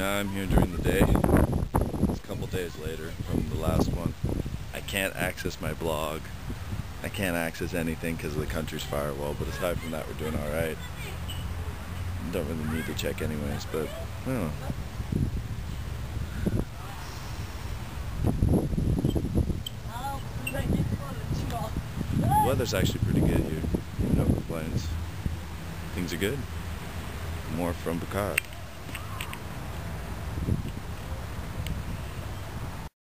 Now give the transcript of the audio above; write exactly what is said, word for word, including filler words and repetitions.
Now I'm here during the day. It's a couple days later from the last one. I can't access my blog. I can't access anything because of the country's firewall, but aside from that, we're doing alright. Don't really need to check anyways, but I don't know. The weather's actually pretty good here. No complaints. Things are good. More from Bukhara.